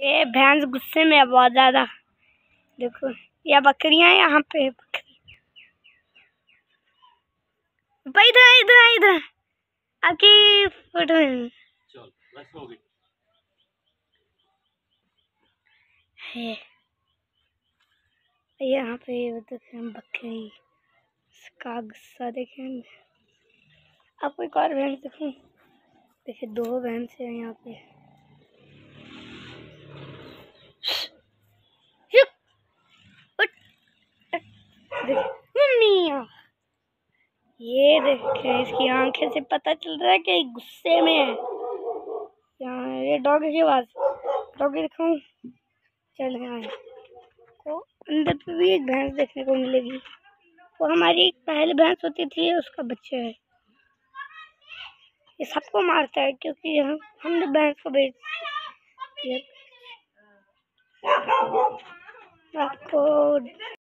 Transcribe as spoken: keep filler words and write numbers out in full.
ये भैंस गुस्से में है बहुत ज्यादा। देखो ये बकरियां यहाँ पे, बकरी इधर इधर इधर आपकी फोटो है यहाँ पे। देखें बकरी, इसका गुस्सा देखें। आपको एक और भैंस देखूं, देखिए दो भैंस है यहाँ पे। मम्मी ये देखे, इसकी आंखें से पता चल रहा है कि गुस्से में है। यहाँ ये डॉगी के पास, डॉगी दिखाऊं, चल यहाँ को अंदर पे भी एक भैंस देखने को मिलेगी। वो हमारी पहली भैंस होती थी, उसका बच्चा है। ये सबको मारता है क्योंकि हम हमने भैंस को बेच दिया। आपको